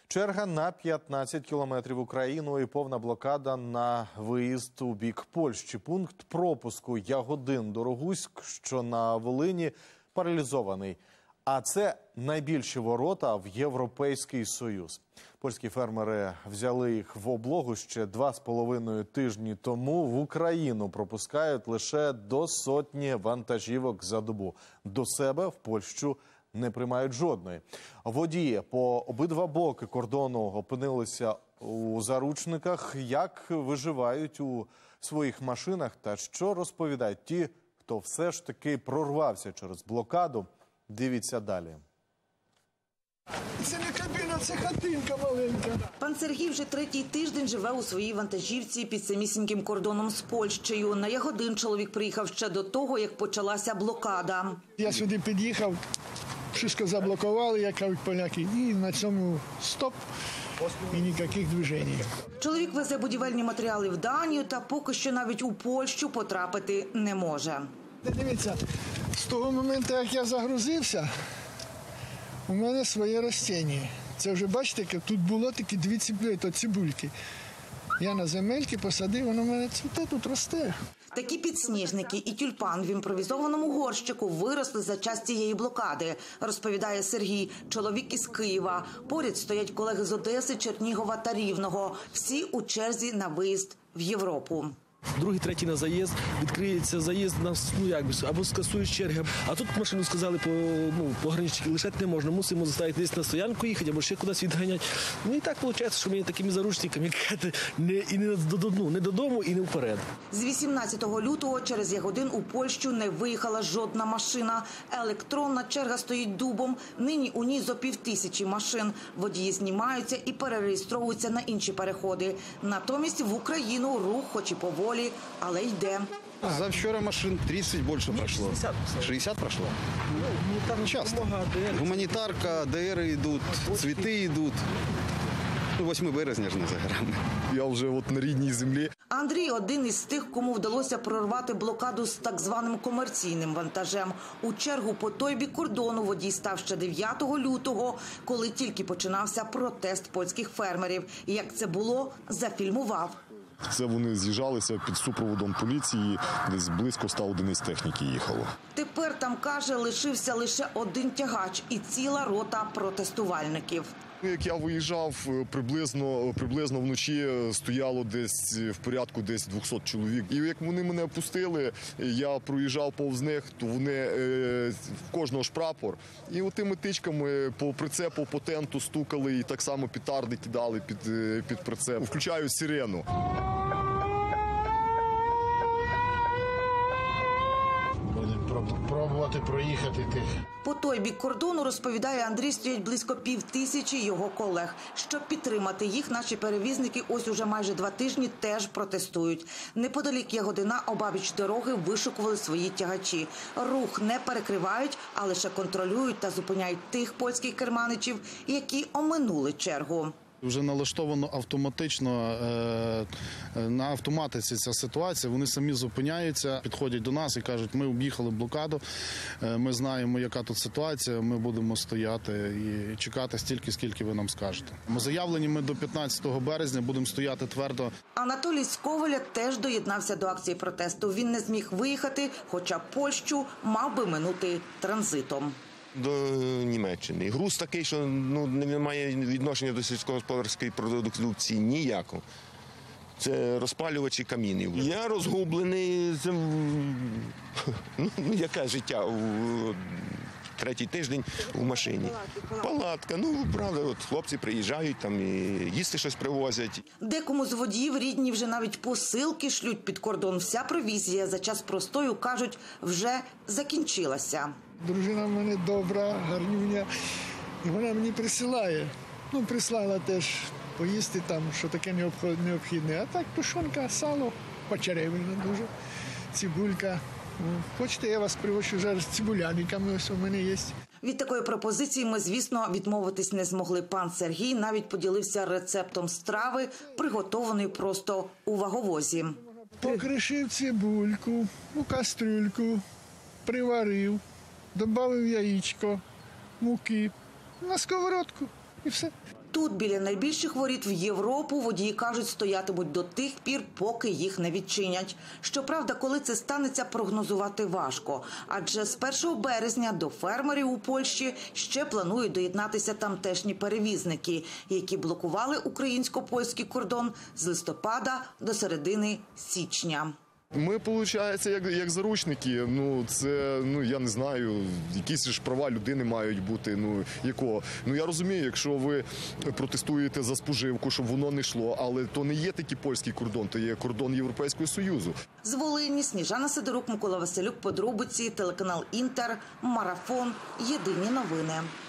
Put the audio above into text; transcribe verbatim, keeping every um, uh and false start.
Черга на п'ятнадцять кілометрів в Україну і повна блокада на виїзд у бік Польщі. Пункт пропуску Ягодин-Дорогуськ, що на Волині, паралізований. А це найбільші ворота в Європейський Союз. Польські фермери взяли їх в облогу ще два з половиною тижні тому. В Україну пропускають лише до сотні вантажівок за добу. До себе в Польщу не приймають жодної. Водії по обидва боки кордону опинилися у заручниках. Як виживають у своїх машинах та що розповідають ті, хто все ж таки прорвався через блокаду, дивіться далі. Це не кабіна, це хатинка маленька. Пан Сергій вже третій тиждень живе у своїй вантажівці під самісіньким кордоном з Польщею. На Ягодин чоловік приїхав ще до того, як почалася блокада. Я сюди під'їхав, wszystko заблокували, як кажуть поляки, і на цьому стоп і ніяких движень. Чоловік везе будівельні матеріали в Данію та поки що навіть у Польщу потрапити не може. Дивіться, з того моменту, як я загрузився, у мене своє ростіння. Це вже, бачите, тут було такі дві цибульки, цибульки. Я на земельки посадив, воно в мене цвіте, тут росте. Такі підсніжники і тюльпан в імпровізованому горщику виросли за час цієї блокади, розповідає Сергій, чоловік із Києва. Поряд стоять колеги з Одеси, Чернігова та Рівного. Всі у черзі на виїзд в Європу. Другий, третій на заїзд, відкриється заїзд, нас, ну, якби, або скасують черги. А тут машину сказали, по, ну, пограничники лишати не можна, мусимо заставити десь на стоянку їхати, або ще кудись відганяти. Ну і так виходить, що ми такими заручниками не, і не, ну, не додому, і не вперед. З вісімнадцятого лютого через Ягодин у Польщу не виїхала жодна машина. Електронна черга стоїть дубом. Нині у ній зо півтисячі машин. Водії знімаються і перереєстровуються на інші переходи. Натомість в Україну рух, хоч і поволі, але йде. За вчора машин тридцять більше пройшло. шістдесят пройшло? Ну, часто. Гуманітарка, ДР йдуть, цвіти йдуть. восьмого березня ж не за горами. Я вже от на рідній землі. Андрій – один із тих, кому вдалося прорвати блокаду з так званим комерційним вантажем. У чергу по той бік кордону водій став ще дев'ятого лютого, коли тільки починався протест польських фермерів. І як це було, зафільмував. Це вони з'їжджалися під супроводом поліції, десь близько ста одиниць техніки їхало. Тепер там, каже, лишився лише один тягач і ціла рота протестувальників. Як я виїжджав, приблизно, приблизно вночі стояло десь в порядку десь двохсот чоловік. І як вони мене пустили, я проїжджав повз них, то вони, е, в кожного ж прапор. І отими тичками по прицепу, по тенту стукали і так само петарди кидали під, під прицеп. Включають сирену. Пробувати проїхати тих. По той бік кордону, розповідає Андрій, стоять близько півтисячі його колег. Щоб підтримати їх, наші перевізники ось уже майже два тижні теж протестують. Неподалік Ягодина обабіч дороги вишукували свої тягачі. Рух не перекривають, а лише контролюють та зупиняють тих польських керманичів, які оминули чергу. Вже налаштовано автоматично, на автоматиці ця ситуація. Вони самі зупиняються, підходять до нас і кажуть, ми об'їхали блокаду, ми знаємо, яка тут ситуація, ми будемо стояти і чекати стільки, скільки ви нам скажете. Ми заявлені, ми до п'ятнадцятого березня будемо стояти твердо. Анатолій з Ковеля теж доєднався до акції протесту. Він не зміг виїхати, хоча Польщу мав би минути транзитом. До Німеччини. Груз такий, що ну, не має відношення до сільськогосподарської продукції ніякого. Це розпалювачі камінів. Я розгублений. Ну, яке життя у третій тиждень у машині. Палатка. Ну, правда, от хлопці приїжджають, там і їсти щось привозять. Декому з водіїв рідні вже навіть посилки шлють під кордон. Вся провізія за час простою, кажуть, вже закінчилася. Дружина в мене добра, гарнюня, і вона мені присилає. Ну, прислала теж поїсти там, що таке необхідне. А так тушонка, сало, почеревина дуже, цибулька. Хочете, я вас привожу зараз з цибуляниками, ось у мене є. Від такої пропозиції ми, звісно, відмовитись не змогли. Пан Сергій навіть поділився рецептом страви, приготованої просто у ваговозі. Покришив цибульку у кастрюльку, приварив, додав яєчко, муки на сковородку і все. Тут, біля найбільших воріт в Європу, водії кажуть, стоятимуть до тих пір, поки їх не відчинять. Щоправда, коли це станеться, прогнозувати важко. Адже з першого березня до фермерів у Польщі ще планують доєднатися тамтешні перевізники, які блокували українсько-польський кордон з листопада до середини січня. Ми, виходить, як, як заручники. Ну, це, ну, я не знаю, якісь ж права людини мають бути. Ну, якого? Ну, я розумію, якщо ви протестуєте за споживку, щоб воно не йшло, але то не є такий польський кордон, то є кордон Європейського Союзу. З Волині Сніжана Сидорук, Микола Василюк, подробиці, телеканал Інтер, Марафон, Єдині новини.